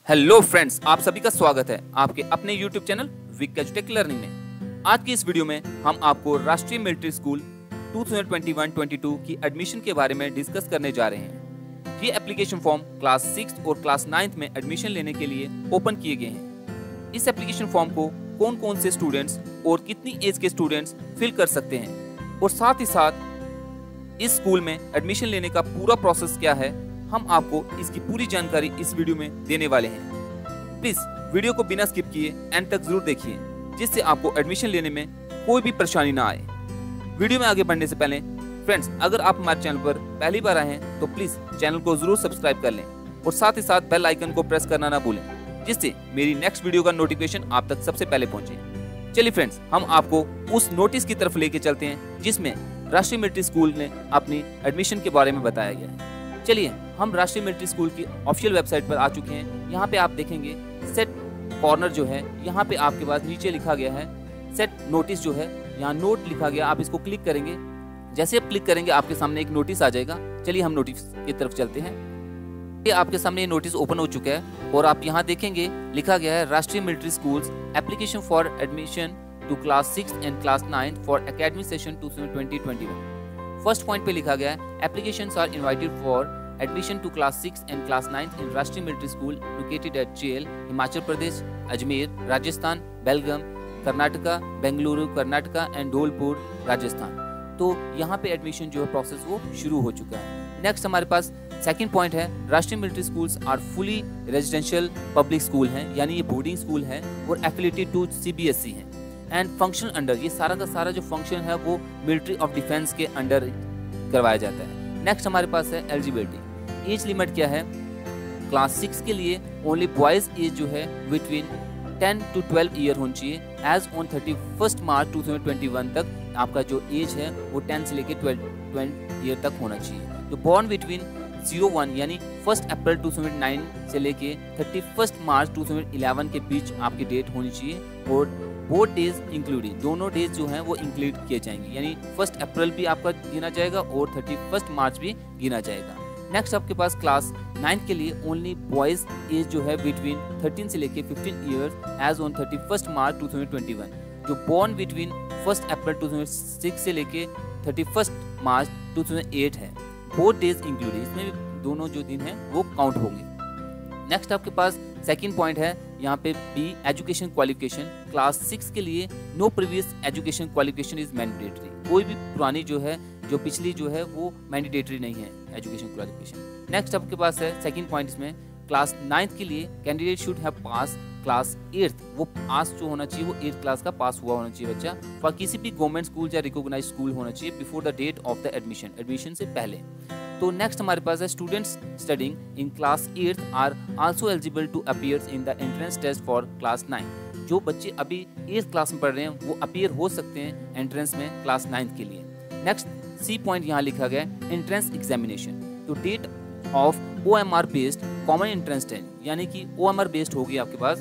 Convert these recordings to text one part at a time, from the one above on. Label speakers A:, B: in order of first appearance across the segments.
A: Hello friends, आप सभी का स्वागत है आपके अपने YouTube चैनल विक एजुटेक लर्निंग में। आज की इस वीडियो में हम आपको राष्ट्रीय मिलिट्री स्कूल 2021-22 की एडमिशन के बारे में डिस्कस करने जा रहे हैं। ये एप्लीकेशन फॉर्म क्लास 6 और क्लास 9 में एडमिशन लेने के लिए ओपन किए गए हैं। इस एप्लीकेशन फॉर्म को कौन कौन से स्टूडेंट्स और कितनी एज के स्टूडेंट्स फिल कर सकते हैं और साथ ही साथ इस स्कूल में एडमिशन लेने का पूरा प्रोसेस क्या है, हम आपको इसकी पूरी जानकारी इस वीडियो में देने वाले हैं। प्लीज वीडियो को बिना स्किप किए एंड तक जरूर देखिए, जिससे आपको एडमिशन लेने में कोई भी परेशानी ना आए। वीडियो में आगे बढ़ने से पहले फ्रेंड्स, अगर आप हमारे चैनल पर पहली बार आए हैं तो प्लीज चैनल को जरूर सब्सक्राइब कर लें और साथ ही साथ बेल आइकन को प्रेस करना ना भूलें, जिससे मेरी नेक्स्ट वीडियो का नोटिफिकेशन आप तक सबसे पहले पहुंचे। चलिए फ्रेंड्स, हम आपको उस नोटिस की तरफ लेके चलते हैं जिसमें राष्ट्रीय मिलिट्री स्कूल ने अपनी एडमिशन के बारे में बताया गया है। चलिए, हम राष्ट्रीय मिलिट्री स्कूल की ऑफिशियल वेबसाइट पर आ चुके हैं। यहाँ पे आप देखेंगे सेट कॉर्नर जो है, यहाँ पे आपके पास नीचे लिखा गया है सेट नोटिस जो है, यहाँ नोट लिखा गया। आप इसको क्लिक करेंगे, जैसे आप क्लिक करेंगे आपके सामने एक नोटिस आ जाएगा। चलिए हम नोटिस की तरफ चलते हैं। ये आपके सामने ये नोटिस ओपन हो चुका है और आप यहाँ देखेंगे लिखा गया है Rashtriya military schools application for admission to class 6 and class 9 for academic session 2020-21। First point पे लिखा गया है applications are invited for admission to class 6 and class 9 in Rashtriya military school located at Chail, Himachal Pradesh, Ajmer, Rajasthan, Belgaum, Karnataka, Bengaluru, Karnataka and Dholpur, Rajasthan. तो यहाँ पे एडमिशन जो है प्रोसेस वो शुरू हो चुका है। नेक्स्ट हमारे पास सेकंड पॉइंट है Rashtriya military schools are fully residential public school हैं, यानी ये बोर्डिंग स्कूल है और एफिलिएटेड टू CBSE है एंड फंक्शन अंडर, ये सारा का सारा जो फंक्शन है वो मिलिट्री ऑफ डिफेंस के अंडर करवाया जाता है। नेक्स्ट हमारे पास है एलिजिबिलिटी। एज लिमिट क्या है? क्लास 6 के लिए ओनली बॉयज एज जो है बिटवीन 10 to 12 ईयर होनी चाहिए। एज ऑन 31 मार्च 2021 तक आपका जो एज है वो 10 से लेके 12 ईयर तक होना चाहिए। जो बॉर्न बिटवीन 01 यानी 1 अप्रैल 2009 से लेके 31 मार्च 2011 के बीच आपकी डेट होनी चाहिए और बोथ डेज इंक्लूडिंग, दोनों डेज जो हैं वो इंक्लूड किए जाएंगे, यानी 1 अप्रैल भी आपका गिना जाएगा और 31 मार्च भी गिना जाएगा। नेक्स्ट आपके पास क्लास 9 के लिए ओनली बॉयज एज जो है बिटवीन 13 से लेके 15 ईयर्स एज ऑन 31 मार्च 2021। जो बॉर्न बिटवीन 1 अप्रैल 2006 से लेके 31 मार्च 2008 है, बोथ डेज इंक्लूडेड, इसमें दोनों जो दिन हैं वो काउंट होंगे। नेक्स्ट आपके पास सेकंड पॉइंट है यहाँ पे बी एजुकेशन क्वालिफिकेशन। क्लास 6 के लिए no previous education qualification is mandatory. कोई भी पुरानी जो है, जो पिछली जो है वो मैंडेटरी नहीं है एजुकेशन क्वालिफिकेशन। नेक्स्ट आपके पास है सेकंड पॉइंट, इसमें क्लास 9 के लिए candidate should have pass class 8, वो पास जो होना चाहिए वो 8th क्लास का पास हुआ होना चाहिए बच्चा, फॉर किसी भी गवर्नमेंट स्कूल या रिकॉग्नाइज स्कूल होना चाहिए before the date of the admission, admission से पहले। तो नेक्स्ट हमारे पास है students studying in class 8 are also eligible to appear in the entrance test for class 9। जो बच्चे अभी 8th क्लास में पढ़ रहे हैं वो अपीयर हो सकते हैं एंट्रेंस में क्लास 9 के लिए। नेक्स्ट सी पॉइंट यहाँ लिखा गया है एंट्रेंस एग्जामिनेशन। तो date of OMR based common entrance test, यानी कि OMR बेस्ड होगी आपके पास।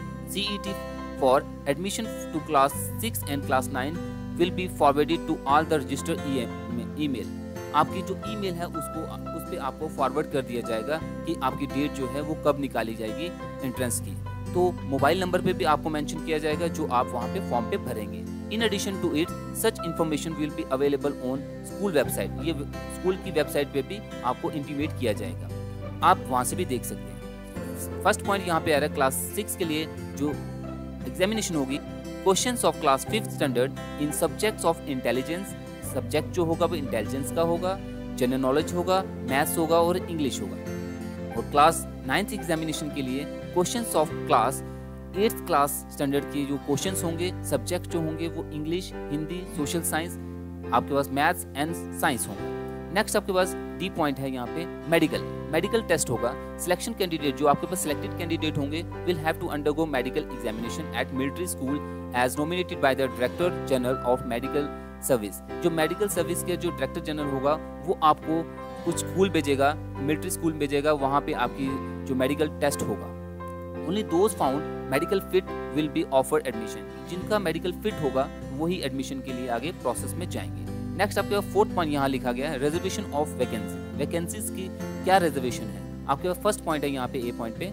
A: CET for admission to class 6 and class 9 will be forwarded to all the registered email. आपकी जो ईमेल है उसको उस पे आपको फॉरवर्ड कर दिया जाएगा कि आपकी डेट जो है वो कब निकाली जाएगी एंट्रेंस की। तो मोबाइल नंबर पे भी आपको मेंशन किया जाएगा जो आप वहाँ पे फॉर्म पे भरेंगे। In addition to it such information will be available on school website. ये स्कूल की वेबसाइट पे भी आपको इंटीमेट किया जाएगा, आप वहाँ से भी देख सकते हैं। फर्स्ट पॉइंट यहाँ पे आ रहा है क्लास 6 के लिए जो एग्जामिनेशन होगी, questions of class 5th standard in subjects of intelligence. Subject जो होगा वो इंटेलिजेंस का होगा, जनरल नॉलेज होगा, मैथ्स होगा और इंग्लिश होगा। और क्लास 9th एग्जामिनेशन के लिए questions of class 8th class standard के जो क्वेश्चंस होंगे, सब्जेक्ट जो होंगे वो इंग्लिश, हिंदी, सोशल साइंस, आपके पास मैथ्स एंड साइंस होंगे। नेक्स्ट आपके पास डी पॉइंट है यहाँ पे मेडिकल टेस्ट होगा। सिलेक्शन कैंडिडेट, जो आपके पास सिलेक्टेड कैंडिडेट होंगे, will have to undergo medical examination at military school as nominated by the director general of medical service. जो मेडिकल सर्विस के जो डायरेक्टर जनरल होगा वो आपको कुछ स्कूल भेजेगा, मिलिट्री स्कूल भेजेगा, वहाँ पे आपकी जो मेडिकल टेस्ट होगा। Only those found medical fit will be offered admission. जिनका मेडिकल फिट होगा वही एडमिशन के लिए आगे प्रोसेस में जाएंगे। नेक्स्ट आपके फोर्थ पॉइंट यहाँ लिखा गया है रिजर्वेशन ऑफ वैकेंसी। वैकेंसीज की क्या रिजर्वेशन है? आपके पास फर्स्ट पॉइंट है यहाँ पे ए पॉइंट पे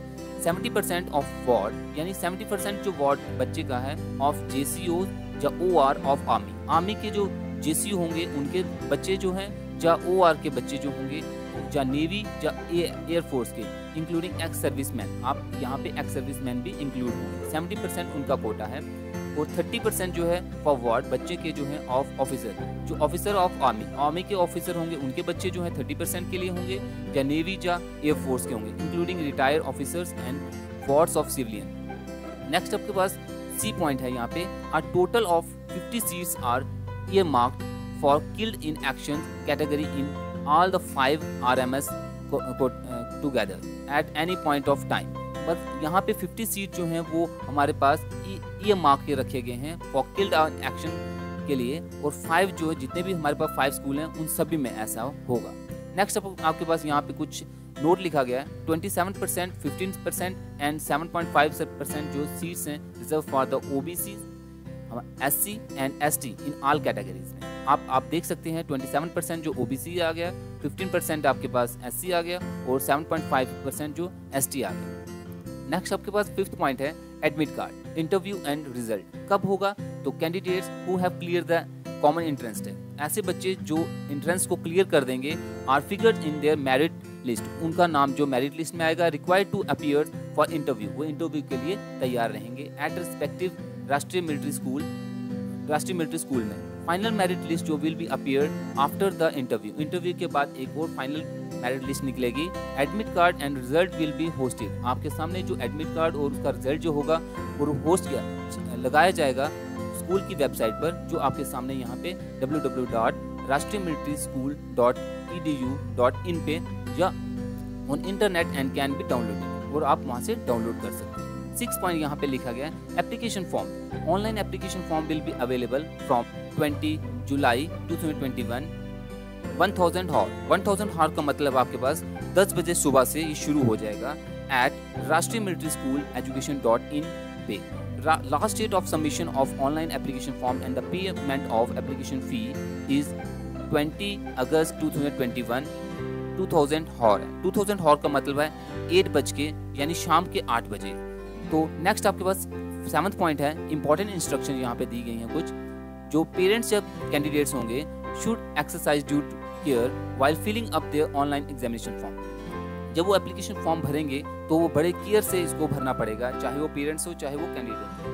A: 70% ऑफ वार्ड यानी 70% जो वार्ड बच्चे का है ऑफ JCO या OR ऑफ आर्मी के जो JCO होंगे उनके बच्चे जो हैं या OR के बच्चे जो होंगे या नेवी या एयरफोर्स के इंक्लूडिंग एक्स सर्विसमैन, आप यहाँ पे एक्स सर्विसमैन भी इंक्लूड होंगे। 70% उनका कोटा है और 30% जो है फॉर वार्ड बच्चे के जो हैं ऑफ ऑफिसर, जो ऑफिसर ऑफ आर्मी के ऑफिसर होंगे उनके बच्चे जो हैं 30% के लिए होंगे या नेवी या एयरफोर्स के होंगे including retired officers and wards of civilian. Next आपके पास सी पॉइंट है यहाँ पे, a total of 50 seats are earmarked for killed in action category in all the 5 RMS together at any point of time। बस यहाँ पे 50 seat जो हैं वो हमारे पास earmark के रखे गए हैं for killed in action के लिए, और 5 जो है जितने भी हमारे पास 5 स्कूल हैं उन सभी में ऐसा होगा। नेक्स्ट आपके पास यहाँ पे कुछ नोट लिखा गया है, 27%, 15% एंड 7.5% जो सीट्स हैं reserve for the OBC, SC एंड ST इन ऑल कैटेगरीज में। आप देख सकते हैं 27% जो OBC आ गया, 15% आपके पास SC आ गया और 7.5% जो ST आ गया। नेक्स्ट आपके पास 5th पॉइंट है admit card, interview and result कब होगा, तो candidates who have clear the common entrance test, ऐसे बच्चे जो एंट्रेंस को क्लियर कर देंगे are figured in their merit list, उनका नाम जो मेरिट लिस्ट में आएगा, required to appear for interview, वो इंटरव्यू के लिए तैयार रहेंगे at respective Rashtriya military school में। फाइनल मेरिट लिस्ट जो will be appear after the interview के बाद एक और फाइनल मेरिट लिस्ट निकलेगी। Admit card and result will be hosted, आपके सामने जो एडमिट कार्ड और उसका रिजल्ट जो होगा वो होस्ट लगाया जाएगा स्कूल की वेबसाइट पर, जो आपके सामने यहाँ पे www.rashtriyamilitary.school.edu.in पे या on internet and can be downloaded, और आप वहाँ से डाउनलोड कर सकते हैं। 6 पॉइंट यहाँ पे लिखा गया है application form, online application form will be available from 20 July 2021 1000 hours का मतलब आपके पास 10 बजे सुबह से ये शुरू हो जाएगा एट राष्ट्रीय मिलिट्री स्कूल education.in पे। Last date of submission of online application form and the payment of application fee is 20 August 2021 2000 hours है। 2000 हॉर का मतलब है 8 बज के यानी शाम के 8 बजे। तो नेक्स्ट आपके पास 7th पॉइंट है इंपॉर्टेंट इंस्ट्रक्शन यहाँ पे दी गई हैं कुछ, जो पेरेंट्स या कैंडिडेट्स होंगे should exercise due care while filling up their online examination form. जब वो एप्लीकेशन फॉर्म भरेंगे तो वो बड़े केयर से इसको भरना पड़ेगा, चाहे वो पेरेंट्स हो चाहे वो कैंडिडेट हो।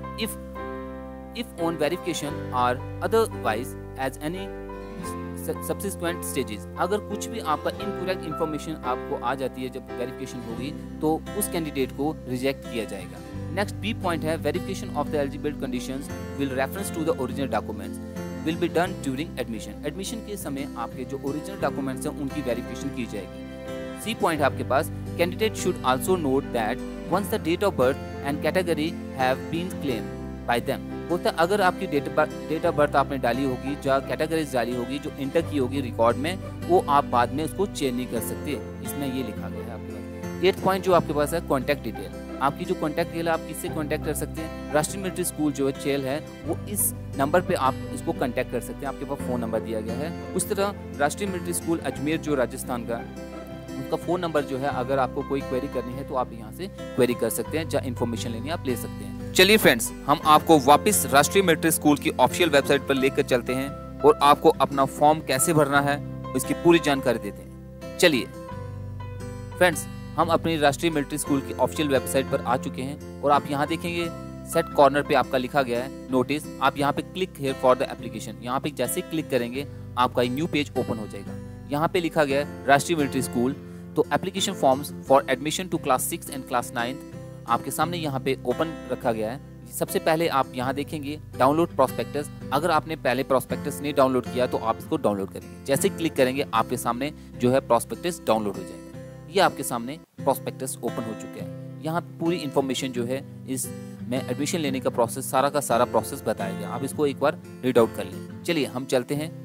A: If on verification or otherwise as any subsequent stages, अगर कुछ भी आपका इनकरेक्ट इन्फॉर्मेशन आपको आ जाती है जब वेरिफिकेशन होगी तो उस कैंडिडेट को रिजेक्ट किया जाएगा। नेक्स्ट बी पॉइंट है verification of the eligibility conditions will reference to the original documents will be done during admission. Admission के समय आपके जो ओरिजिनल डॉक्यूमेंट्स हैं उनकी वेरिफिकेशन की जाएगी। सी पॉइंट आपके पास candidate should also note that once the date of birth and category have been claimed by them, बोलता है अगर आपकी डेट ऑफ बर्थ आपने डाली होगी या कैटेगरीज डाली होगी जो इंटर की होगी रिकॉर्ड में, वो आप बाद में उसको चेंज नहीं कर सकते, इसमें ये लिखा गया है आपके पास। 8th पॉइंट जो आपके पास है कॉन्टैक्ट डिटेल, आपकी जो कॉन्टैक्ट डिटेल आप किससे कॉन्टैक्ट कर सकते हैं, राष्ट्रीय मिलिट्री स्कूल जो चेल है वो इस नंबर पे आप इसको कॉन्टैक्ट कर सकते हैं, आपके पास फ़ोन नंबर दिया गया है। उस तरह राष्ट्रीय मिलिट्री स्कूल अजमेर जो राजस्थान का, उनका फ़ोन नंबर जो है अगर आपको कोई क्वेरी करनी है तो आप यहाँ से क्वेरी कर सकते हैं, या इन्फॉर्मेशन लेनी आप ले सकते हैं। चलिए फ्रेंड्स, हम आपको वापस राष्ट्रीय मिलिट्री स्कूल की ऑफिशियल वेबसाइट पर लेकर चलते हैं और आपको अपना फॉर्म कैसे भरना है इसकी पूरी जानकारी देते हैं। चलिए फ्रेंड्स, हम अपनी राष्ट्रीय मिलिट्री स्कूल की ऑफिशियल वेबसाइट पर आ चुके हैं और आप यहाँ देखेंगे सेट कॉर्नर पे आपका लिखा गया है नोटिस, आप यहाँ पे click here for the application, यहाँ पे जैसे क्लिक करेंगे आपका एक न्यू पेज ओपन हो जाएगा। यहाँ पे लिखा गया है राष्ट्रीय मिलिट्री स्कूल, तो application forms for admission to class 6 and class 9 आपके सामने यहाँ पे ओपन रखा गया है। सबसे पहले आप यहाँ देखेंगे डाउनलोड प्रोस्पेक्टस, अगर आपने पहले प्रोस्पेक्टस नहीं डाउनलोड किया तो आप इसको डाउनलोड करेंगे, जैसे क्लिक करेंगे आपके सामने जो है प्रोस्पेक्टस डाउनलोड हो जाएगा। ये आपके सामने प्रोस्पेक्टस ओपन हो चुका है। यहाँ पूरी इन्फॉर्मेशन जो है इस में एडमिशन लेने का प्रोसेस, सारा का सारा प्रोसेस बताया गया, आप इसको एक बार रीड आउट कर लें। चलिए हम चलते हैं।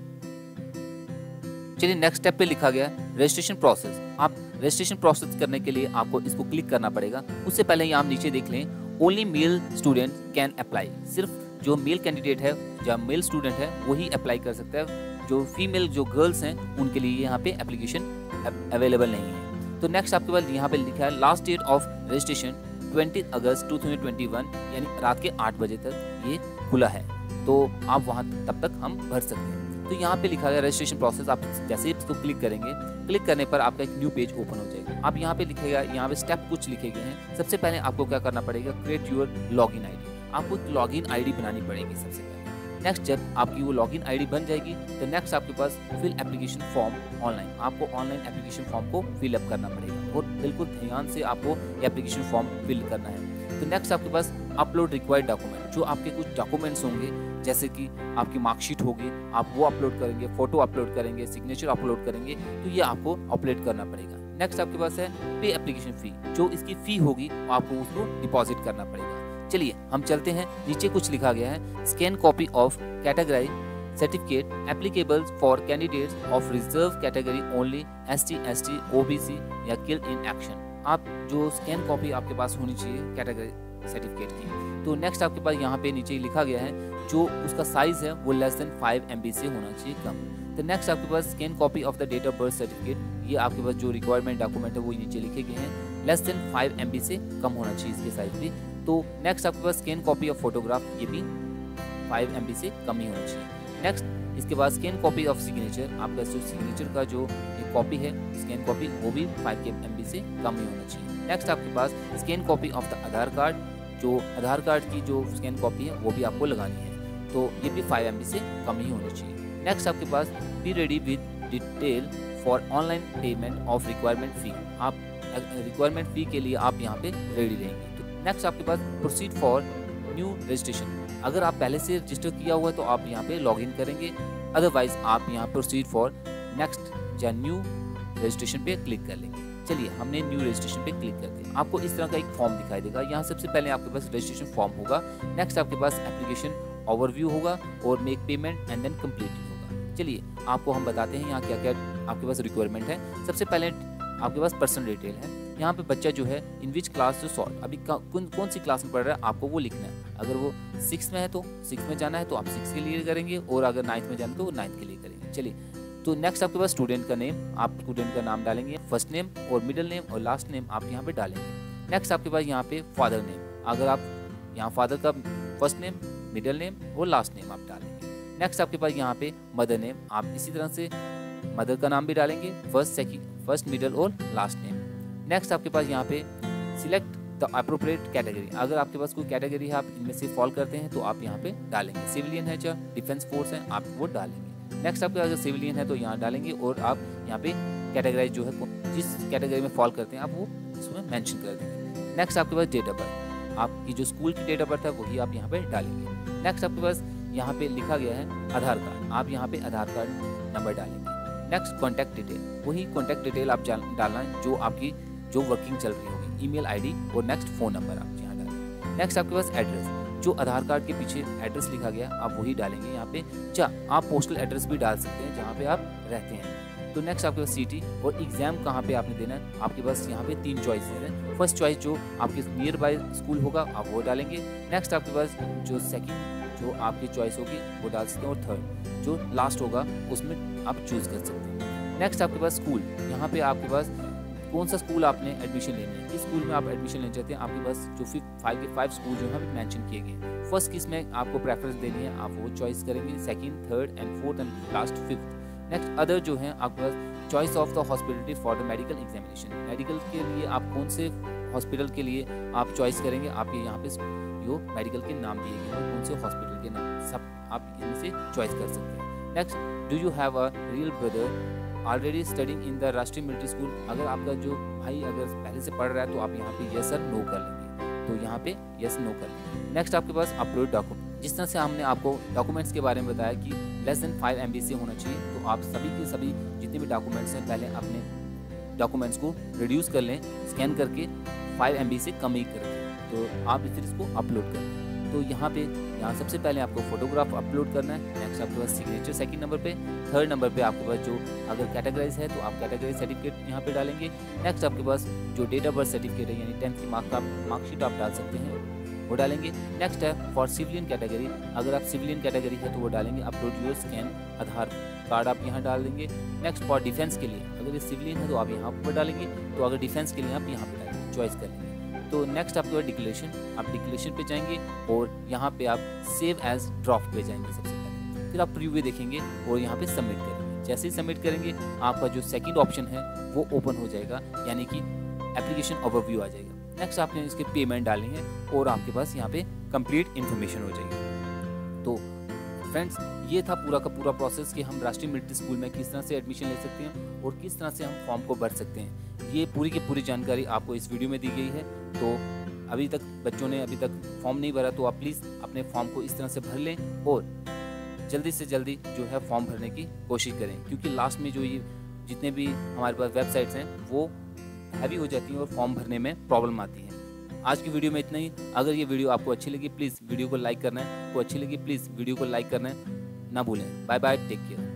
A: चलिए नेक्स्ट स्टेप पे लिखा गया रजिस्ट्रेशन प्रोसेस। आप रजिस्ट्रेशन प्रोसेस करने के लिए आपको इसको क्लिक करना पड़ेगा। उससे पहले यहाँ आप नीचे देख लें only male student can apply, सिर्फ जो मेल कैंडिडेट है या मेल स्टूडेंट है वही अप्लाई कर सकता है, जो फीमेल जो गर्ल्स हैं उनके लिए यहाँ पे एप्लीकेशन अवेलेबल नहीं है। तो नेक्स्ट आपके पास यहाँ पे लिखा है last date of registration 20 August 2021, यानी रात के 8 बजे तक ये खुला है, तो आप वहाँ तब तक हम भर सकते हैं। तो यहाँ पे लिखा गया रजिस्ट्रेशन प्रोसेस। आप जैसे ही इसको क्लिक करेंगे, क्लिक करने पर आपका एक न्यू पेज ओपन हो जाएगा। आप यहाँ पे लिखेगा, यहाँ पे स्टेप कुछ लिखे गए हैं। सबसे पहले आपको क्या करना पड़ेगा, क्रिएट योर लॉगिन आईडी। आपको लॉगिन आईडी बनानी पड़ेगी सबसे पहले। नेक्स्ट जब आपकी वो लॉगिन आईडी बन जाएगी तो नेक्स्ट आपके पास फिल एप्लीकेशन फॉर्म ऑनलाइन। आपको ऑनलाइन एप्लीकेशन फॉर्म को फिल अप करना पड़ेगा और बिल्कुल ध्यान से आपको एप्लीकेशन फॉर्म फिल करना है। तो नेक्स्ट आपके पास अपलोड रिक्वायर्ड डॉक्यूमेंट, जो आपके कुछ डॉक्यूमेंट्स होंगे जैसे कि आपकी मार्कशीट होगी, आप वो अपलोड करेंगे, फोटो अपलोड करेंगे, सिग्नेचर अपलोड करेंगे, तो ये आपको अपलोड करना पड़ेगा। नेक्स्ट आपके पास है पे एप्लीकेशन फी, जो इसकी फी होगी आपको उसको डिपॉजिट करना पड़ेगा। चलिए हम चलते हैं, नीचे कुछ लिखा गया है, scan copy of category certificate applicable for candidates of reserve category only, ST, ST, OBC या किल इन एक्शन। आप जो स्कैन कॉपी आपके पास होनी चाहिए कैटेगरी सर्टिफिकेट की। तो नेक्स्ट आपके पास यहाँ पे नीचे लिखा गया है जो उसका साइज है वो लेस देन 5 MB से होना चाहिए कम। तो नेक्स्ट आपके पास scan copy of the date of birth certificate, ये आपके पास जो रिक्वायरमेंट डॉक्यूमेंट है वो नीचे लिखे गए हैं, लेस देन 5 MB से कम होना चाहिए इसके साइज भी। तो नेक्स्ट आपके पास स्कैन कॉपी ऑफ फोटोग्राफ, ये भी 5 MB से कम ही होना चाहिए। नेक्स्ट इसके बाद स्कैन कॉपी ऑफ सिग्नेचर, आपका जो सिग्नेचर का जो एक कॉपी है स्कैन कॉपी, वो भी 5 MB से कम ही होना चाहिए। नेक्स्ट आपके पास scan copy of the Aadhaar card, जो आधार कार्ड की जो स्कैन कॉपी है वो भी आपको लगानी है, तो ये भी 5 MB से कम ही होनी चाहिए। नेक्स्ट आपके पास be ready with detail for online payment of requirement fee, आप रिक्वायरमेंट फी के लिए आप यहाँ पे रेडी रहेंगे। तो नेक्स्ट आपके पास प्रोसीड फॉर न्यू रजिस्ट्रेशन, अगर आप पहले से रजिस्टर किया हुआ है तो आप यहाँ पे लॉगिन करेंगे, अदरवाइज आप यहाँ प्रोसीड फॉर नेक्स्ट या न्यू रजिस्ट्रेशन पे क्लिक कर लेंगे। चलिए हमने न्यू रजिस्ट्रेशन पे क्लिक करते हैं। आपको इस तरह का एक फॉर्म दिखाई देगा, यहाँ सबसे पहले आपके पास रजिस्ट्रेशन फॉर्म होगा, नेक्स्ट आपके पास एप्लीकेशन ओवरव्यू होगा और make payment and then complete होगा। चलिए आपको हम बताते हैं यहाँ क्या क्या आपके पास रिक्वायरमेंट है। सबसे पहले आपके पास पर्सनल डिटेल है, यहाँ पे बच्चा जो है in which class to sort, अभी कौन सी क्लास में पढ़ रहा है आपको वो लिखना है। अगर वो 6 में है तो 6 में जाना है तो आप 6 के लिए करेंगे, और अगर 9th में जाना है तो 9th के लिए करेंगे। चलिए तो नेक्स्ट आपके पास स्टूडेंट का नेम, आप स्टूडेंट का नाम डालेंगे, फर्स्ट नेम और मिडिल नेम और लास्ट नेम आप यहाँ पे डालेंगे। नेक्स्ट आपके पास यहाँ पे फादर नेम, अगर आप यहाँ फादर का फर्स्ट नेम, मिडिल नेम और लास्ट नेम आप डालेंगे। नेक्स्ट आपके पास यहाँ पे मदर नेम, आप इसी तरह से मदर का नाम भी डालेंगे, फर्स्ट मिडिल और लास्ट नेम। नेक्स्ट आपके पास यहाँ पे सिलेक्ट द अप्रोप्रिएट कैटेगरी, अगर आपके पास कोई कैटेगरी है आप इनमें से फॉल करते हैं तो आप यहाँ पे डालेंगे, सिविलियन है या डिफेंस फोर्स है आप वो डालेंगे। नेक्स्ट आपके अगर सिविलियन है तो यहाँ डालेंगे, और आप यहाँ पे कैटेगराइज जो है जिस कैटेगरी में फॉल करते हैं आप वो इसमें मेंशन कर देंगे। नेक्स्ट आपके पास डेट ऑफ बर्थ, आपकी जो स्कूल की डेट ऑफ बर्थ है वही आप यहाँ पे डालेंगे। नेक्स्ट आपके पास यहाँ पे लिखा गया है आधार कार्ड, आप यहाँ पे आधार कार्ड नंबर डालेंगे। नेक्स्ट कॉन्टैक्ट डिटेल, वही कॉन्टैक्ट डिटेल आप डालना है जो आपकी जो वर्किंग चल रही होगी, ईमेल आईडी और नेक्स्ट फ़ोन नंबर आप यहाँ डालेंगे। नेक्स्ट आपके पास एड्रेस, जो आधार कार्ड के पीछे एड्रेस लिखा गया आप वही डालेंगे यहाँ पे, आप पोस्टल एड्रेस भी डाल सकते हैं जहाँ पे आप रहते हैं। तो नेक्स्ट आपके पास सिटी और एग्जाम कहाँ पे आपने देना है, आपके पास यहाँ पे 3 चॉइसेस हैं। फर्स्ट चॉइस जो आपके नियर बाय स्कूल होगा आप वो डालेंगे। नेक्स्ट आपके पास जो सेकंड जो आपकी चॉइस होगी वो डाल सकते हैं, और थर्ड जो लास्ट होगा उसमें आप चूज कर सकते हैं। नेक्स्ट आपके पास स्कूल, यहाँ पे आपके पास कौन सा स्कूल आपने एडमिशन लेनी है, किस स्कूल में आप एडमिशन लेना चाहते हैं, आपके पास जो 5 स्कूल जो है मेंशन किए गए। फर्स्ट किस में आपको प्रेफरेंस देनी है आप वो चॉइस करेंगे, second, third and fourth and last 5th। Next other जो है आपके पास choice of the hospitality for the medical examination, medical के लिए आप कौन से हॉस्पिटल के लिए आप चॉइस करेंगे, आपके यहाँ पे जो मेडिकल के नाम दिए गए हैं कौन से हॉस्पिटल के नाम सब आप इनमें से चॉइस कर सकते हैं। Next do you have a real brother already studying in the Rashtriya military school, अगर आपका जो भाई अगर पहले से पढ़ रहा है तो आप यहाँ पे यस और नो कर लेंगे, तो यहाँ पे यस नो कर लेंगे। नेक्स्ट आपके पास अपलोड डॉक्यूमेंट, जिस तरह से हमने आपको डॉक्यूमेंट्स के बारे में बताया कि लेस देन 5 MB से होना चाहिए, तो आप सभी के सभी जितने भी डॉक्यूमेंट्स हैं पहले अपने डॉक्यूमेंट्स को रिड्यूस कर लें, स्कैन करके 5 MB से कम ही करें, तो आप फिर इसको अपलोड करें। तो यहाँ सबसे पहले आपको फोटोग्राफ अपलोड करना है। नेक्स्ट आपके पास सिग्नेचर सेकंड नंबर पे, थर्ड नंबर पे आपके पास जो अगर कैटेगराइज है तो आप कैटेगराइज सर्टिफिकेट यहाँ पे डालेंगे। नेक्स्ट आपके पास जो डेट ऑफ बर्थ सर्टिफिकेट है यानी 10th की मार्कशीट आप डाल सकते हैं। वो डालेंगे। नेक्स्ट है फॉर सिविलियन कैटेगरी, अगर आप सिविलियन कैटेगरी है तो वो डालेंगे upload your scan Aadhaar card आप यहाँ डाल देंगे। नेक्स्ट फॉर डिफेंस के लिए, अगर ये सिविलियन है तो आप यहाँ पर डालेंगे, तो अगर डिफेंस के लिए आप यहाँ पे डालेंगे, चॉइस कर लेंगे। तो नेक्स्ट आपको डिक्लेरेशन, आप डिक्लेरेशन पे जाएंगे और यहाँ पे आप सेव एज ड्राफ्ट पे जाएंगे सबसे पहले, फिर आप प्रीव्यू देखेंगे और यहाँ पे सबमिट करेंगे। जैसे ही सबमिट करेंगे आपका जो सेकंड ऑप्शन है वो ओपन हो जाएगा, यानी कि एप्लीकेशन ओवरव्यू आ जाएगा। नेक्स्ट आपने इसके पेमेंट डालनी है और आपके पास यहाँ पे कंप्लीट इन्फॉर्मेशन हो जाएगी। तो फ्रेंड्स, ये था पूरा का पूरा प्रोसेस कि हम राष्ट्रीय मिलिट्री स्कूल में किस तरह से एडमिशन ले सकते हैं और किस तरह से हम फॉर्म को भर सकते हैं। ये पूरी की पूरी जानकारी आपको इस वीडियो में दी गई है। तो अभी तक बच्चों ने फॉर्म नहीं भरा तो आप प्लीज़ अपने फॉर्म को इस तरह से भर लें और जल्दी से जल्दी जो है फॉर्म भरने की कोशिश करें, क्योंकि लास्ट में जो ये जितने भी हमारे पास वेबसाइट्स हैं वो हैवी हो जाती हैं और फॉर्म भरने में प्रॉब्लम आती है। आज की वीडियो में इतना ही। अगर ये वीडियो आपको अच्छी लगी प्लीज़ वीडियो को लाइक करना है, ना भूलें। Bye bye, take care.